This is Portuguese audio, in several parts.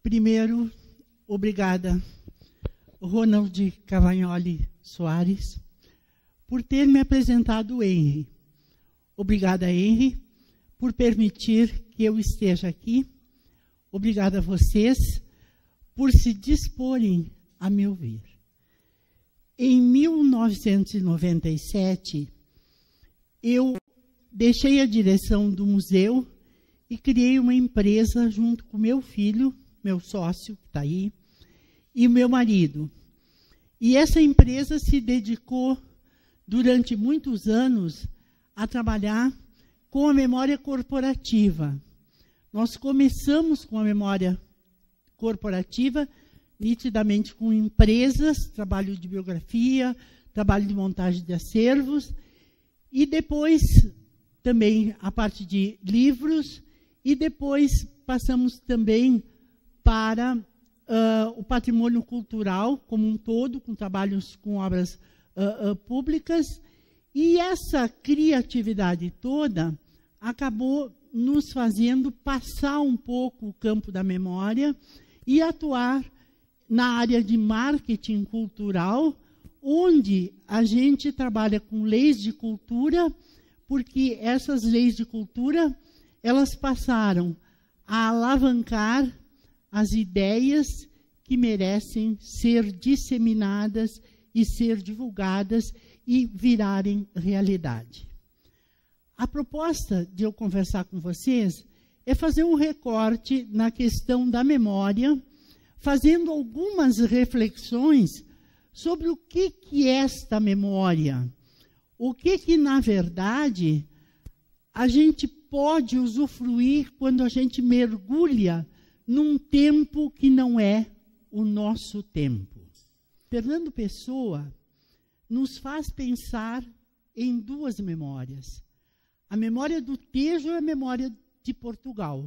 Primeiro, obrigada, Ronald Cavagnoli Soares, por ter me apresentado o Henry. Obrigada, Henry, por permitir que eu esteja aqui. Obrigada a vocês por se disporem a me ouvir. Em 1997, eu deixei a direção do museu e criei uma empresa junto com meu filho, meu sócio, que está aí, e meu marido. E essa empresa se dedicou, durante muitos anos, a trabalhar com a memória corporativa. Nós começamos com a memória corporativa, nitidamente com empresas, trabalho de biografia, trabalho de montagem de acervos, e depois também a parte de livros, e depois passamos também para o patrimônio cultural como um todo, com trabalhos com obras públicas, e essa criatividade toda acabou nos fazendo passar um pouco o campo da memória e atuar na área de marketing cultural, onde a gente trabalha com leis de cultura, porque essas leis de cultura, elas passaram a alavancar as ideias que merecem ser disseminadas e ser divulgadas e virarem realidade. A proposta de eu conversar com vocês é fazer um recorte na questão da memória, fazendo algumas reflexões sobre o que é esta memória, o que na verdade, a gente pode usufruir quando a gente mergulha num tempo que não é o nosso tempo. Fernando Pessoa nos faz pensar em duas memórias. A memória do Tejo é a memória de Portugal.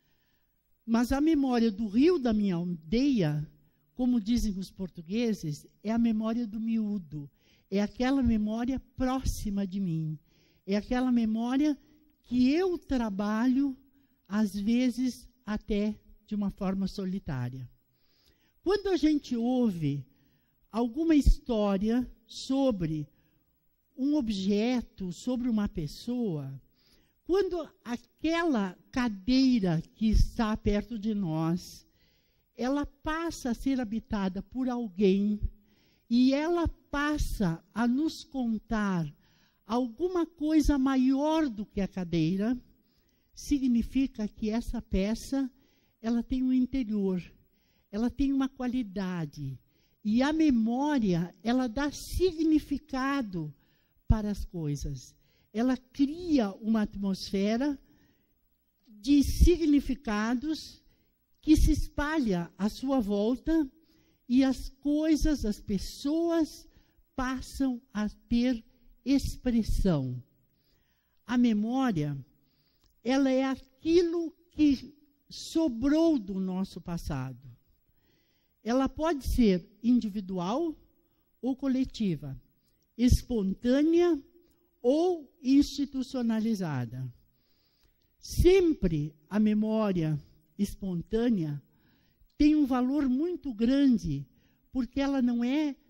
Mas a memória do rio da minha aldeia, como dizem os portugueses, é a memória do miúdo. É aquela memória próxima de mim. É aquela memória que eu trabalho, às vezes, até de uma forma solitária. Quando a gente ouve alguma história sobre um objeto, sobre uma pessoa, quando aquela cadeira que está perto de nós, ela passa a ser habitada por alguém e ela passa a nos contar alguma coisa maior do que a cadeira, significa que essa peça, ela tem um interior, ela tem uma qualidade. E a memória, ela dá significado para as coisas. Ela cria uma atmosfera de significados que se espalha à sua volta e as coisas, as pessoas passam a ter expressão. A memória, ela é aquilo que sobrou do nosso passado. Ela pode ser individual ou coletiva, espontânea ou institucionalizada. Sempre a memória espontânea tem um valor muito grande, porque ela não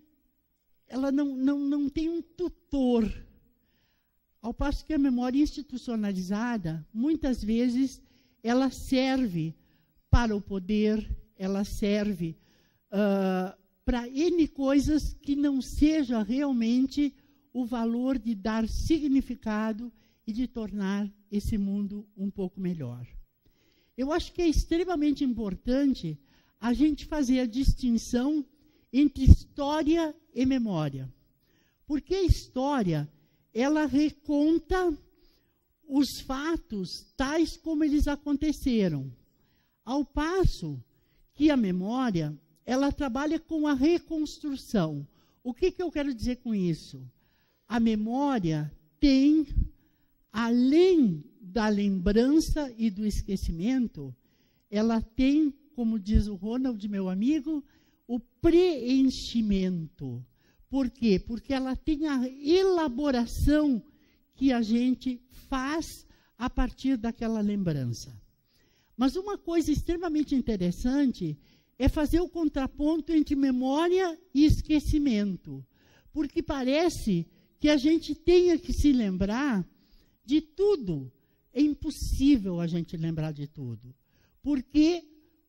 tem um tutor. Ao passo que a memória institucionalizada, muitas vezes, ela serve para o poder, ela serve para N coisas que não seja realmente o valor de dar significado e de tornar esse mundo um pouco melhor. Eu acho que é extremamente importante a gente fazer a distinção entre história e memória. Porque a história, ela reconta os fatos tais como eles aconteceram. Ao passo que a memória, ela trabalha com a reconstrução. O que eu quero dizer com isso? A memória tem, além da lembrança e do esquecimento, ela tem, como diz o Ronald, meu amigo, o preenchimento. Por quê? Porque ela tem a elaboração que a gente faz a partir daquela lembrança. Mas uma coisa extremamente interessante é fazer o contraponto entre memória e esquecimento, porque parece que a gente tenha que se lembrar de tudo. É impossível a gente lembrar de tudo, porque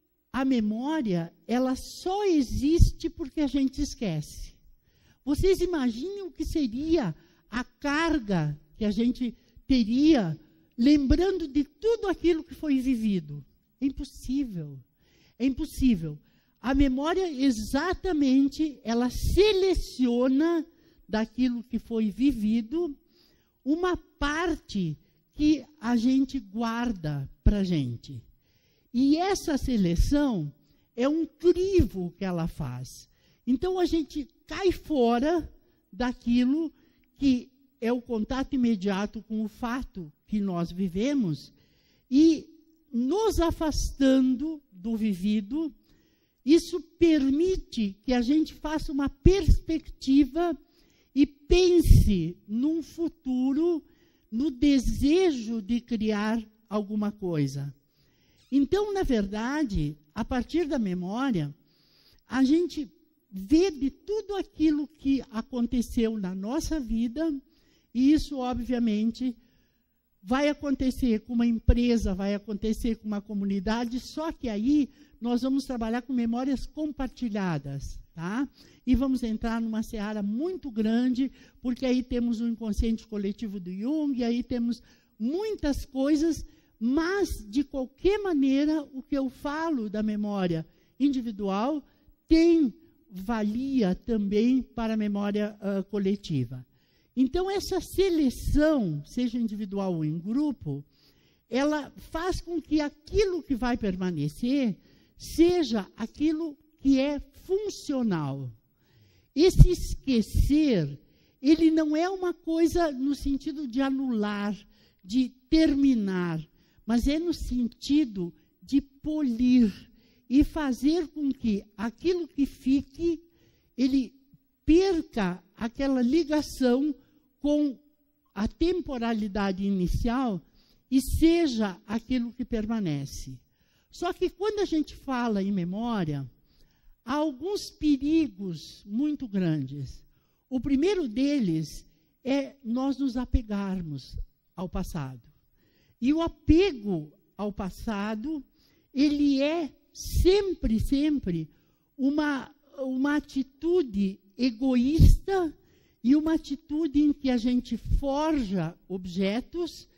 a memória, ela só existe porque a gente esquece. Vocês imaginem o que seria a carga que a gente teria lembrando de tudo aquilo que foi vivido? É impossível. É impossível. A memória, exatamente, ela seleciona daquilo que foi vivido uma parte que a gente guarda para a gente. E essa seleção é um crivo que ela faz. Então, a gente cai fora daquilo que é o contato imediato com o fato que nós vivemos e nos afastando do vivido. Isso permite que a gente faça uma perspectiva e pense num futuro, no desejo de criar alguma coisa. Então, na verdade, a partir da memória, a gente vê de tudo aquilo que aconteceu na nossa vida, e isso, obviamente, vai acontecer com uma empresa, vai acontecer com uma comunidade, só que aí nós vamos trabalhar com memórias compartilhadas, tá? E vamos entrar numa seara muito grande, porque aí temos o inconsciente coletivo do Jung, e aí temos muitas coisas, mas, de qualquer maneira, o que eu falo da memória individual tem valia também para a memória coletiva. Então, essa seleção, seja individual ou em grupo, ela faz com que aquilo que vai permanecer seja aquilo que é funcional. Esse esquecer, ele não é uma coisa no sentido de anular, de terminar, mas é no sentido de polir e fazer com que aquilo que fique, ele perca aquela ligação com a temporalidade inicial e seja aquilo que permanece. Só que quando a gente fala em memória, há alguns perigos muito grandes. O primeiro deles é nós nos apegarmos ao passado. E o apego ao passado, ele é sempre uma atitude egoísta e uma atitude em que a gente forja objetos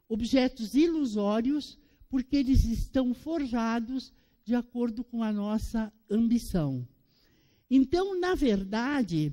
ilusórios, porque eles estão forjados de acordo com a nossa ambição. Então, na verdade,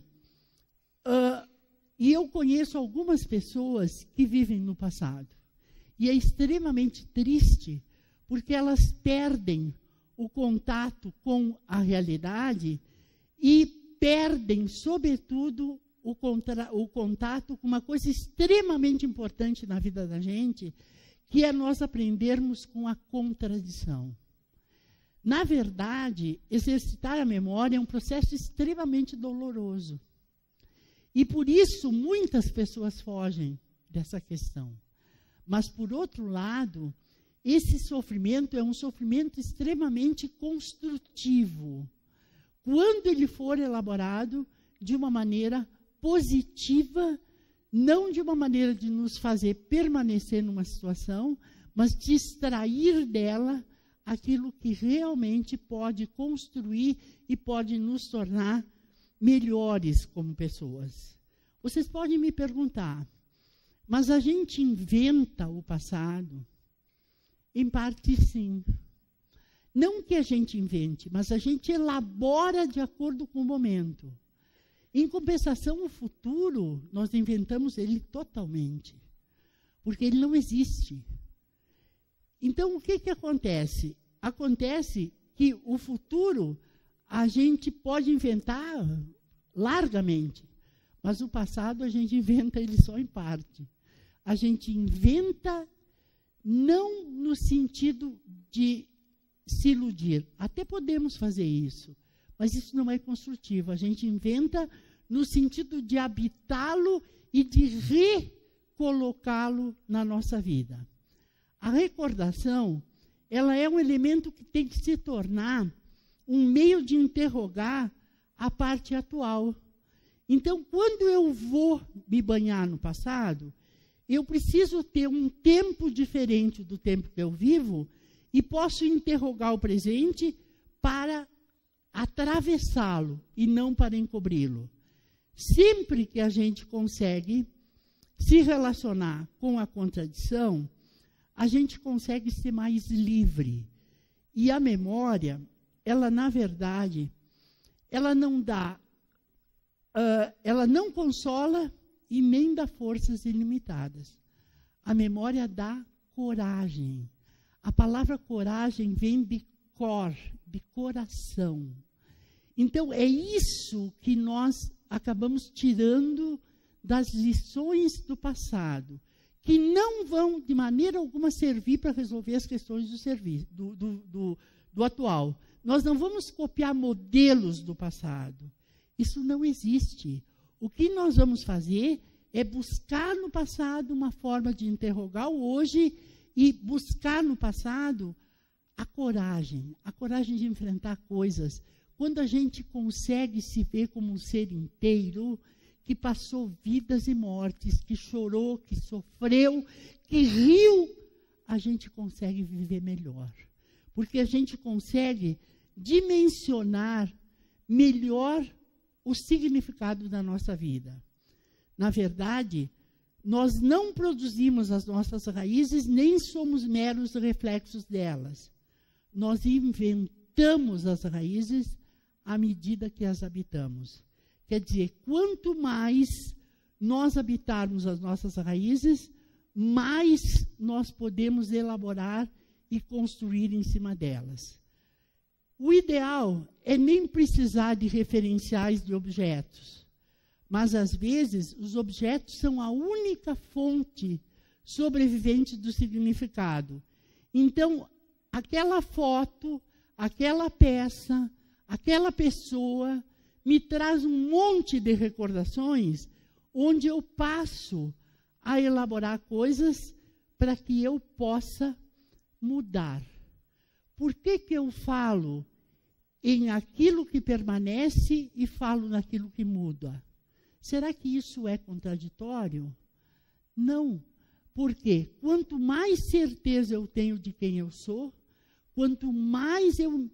e eu conheço algumas pessoas que vivem no passado, e é extremamente triste, porque elas perdem o contato com a realidade e perdem, sobretudo, o contato com uma coisa extremamente importante na vida da gente, que é nós aprendermos com a contradição. Na verdade, exercitar a memória é um processo extremamente doloroso. E por isso muitas pessoas fogem dessa questão. Mas, por outro lado, esse sofrimento é um sofrimento extremamente construtivo, quando ele for elaborado de uma maneira positiva, não de uma maneira de nos fazer permanecer numa situação, mas de extrair dela aquilo que realmente pode construir e pode nos tornar melhores como pessoas. Vocês podem me perguntar, mas a gente inventa o passado? Em parte, sim. Não que a gente invente, mas a gente elabora de acordo com o momento. Em compensação, o futuro, nós inventamos ele totalmente, porque ele não existe. Então, o que acontece? Acontece que o futuro a gente pode inventar largamente, mas o passado a gente inventa ele só em parte. A gente inventa não no sentido de se iludir. Até podemos fazer isso, mas isso não é construtivo. A gente inventa no sentido de habitá-lo e de recolocá-lo na nossa vida. A recordação ela é um elemento que tem que se tornar um meio de interrogar a parte atual. Então, quando eu vou me banhar no passado, eu preciso ter um tempo diferente do tempo que eu vivo e posso interrogar o presente para atravessá-lo e não para encobri-lo. Sempre que a gente consegue se relacionar com a contradição, a gente consegue ser mais livre. E a memória, ela, na verdade, ela não dá, ela não consola e nem dá forças ilimitadas. A memória dá coragem. A palavra coragem vem de cor, de coração. Então, é isso que nós acabamos tirando das lições do passado, que não vão, de maneira alguma, servir para resolver as questões do atual. Nós não vamos copiar modelos do passado. Isso não existe. O que nós vamos fazer é buscar no passado uma forma de interrogar o hoje e buscar no passado a coragem de enfrentar coisas. Quando a gente consegue se ver como um ser inteiro, que passou vidas e mortes, que chorou, que sofreu, que riu, a gente consegue viver melhor. Porque a gente consegue dimensionar melhor o significado da nossa vida. Na verdade, nós não produzimos as nossas raízes, nem somos meros reflexos delas. Nós inventamos as raízes à medida que as habitamos. Quer dizer, quanto mais nós habitarmos as nossas raízes, mais nós podemos elaborar e construir em cima delas. O ideal é nem precisar de referenciais de objetos, mas, às vezes, os objetos são a única fonte sobrevivente do significado. Então, aquela foto, aquela peça, aquela pessoa me traz um monte de recordações onde eu passo a elaborar coisas para que eu possa mudar. Por que eu falo em aquilo que permanece e falo naquilo que muda? Será que isso é contraditório? Não. Porque quanto mais certeza eu tenho de quem eu sou, quanto mais eu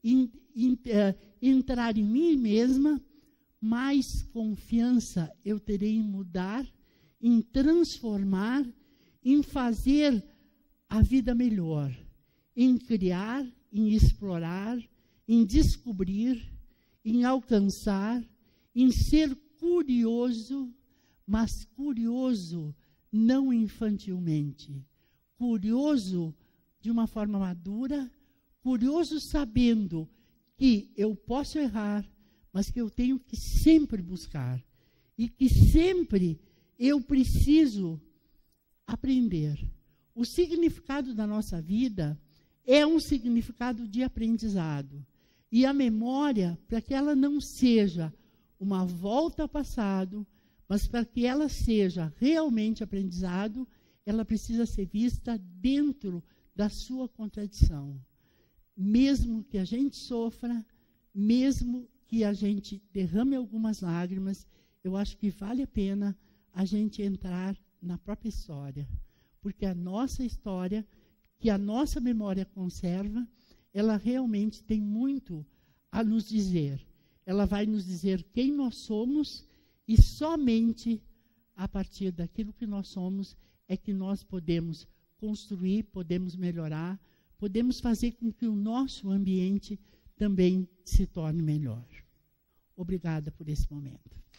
entrar em mim mesma, mais confiança eu terei em mudar, em transformar, em fazer a vida melhor, em criar, em explorar, em descobrir, em alcançar, em ser curioso, mas curioso não infantilmente, curioso de uma forma madura, curioso sabendo que eu posso errar, mas que eu tenho que sempre buscar e que sempre eu preciso aprender. O significado da nossa vida é um significado de aprendizado. E a memória, para que ela não seja uma volta ao passado, mas para que ela seja realmente aprendizado, ela precisa ser vista dentro da sua contradição. Mesmo que a gente sofra, mesmo que a gente derrame algumas lágrimas, eu acho que vale a pena a gente entrar na própria história. Porque a nossa história, que a nossa memória conserva, ela realmente tem muito a nos dizer. Ela vai nos dizer quem nós somos e somente a partir daquilo que nós somos é que nós podemos construir, podemos melhorar, podemos fazer com que o nosso ambiente também se torne melhor. Obrigada por esse momento.